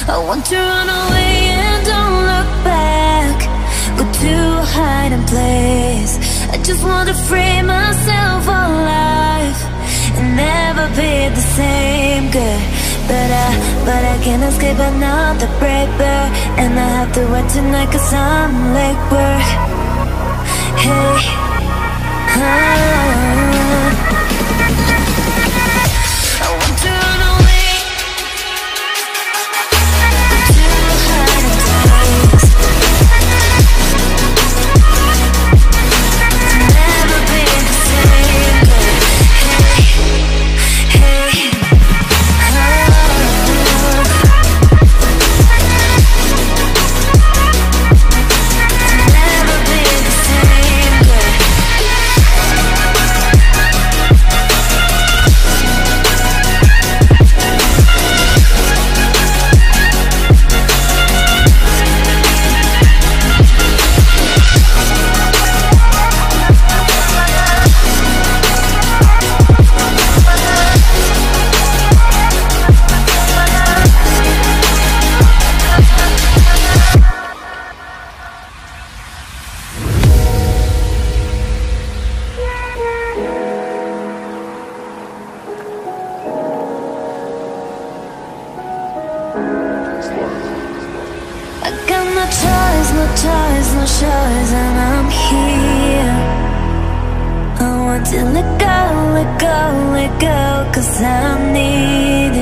I want to run away and don't look back, go to a hiding place. I just want to free myself alive and never be the same girl. But I can't escape another breaker, and I have to wait tonight 'cause I'm late work. Hey, I want to run away to a hiding place, never be the same girl. Hey, hey. No choice, and I'm here. I want to let go, let go, let go, 'cause I need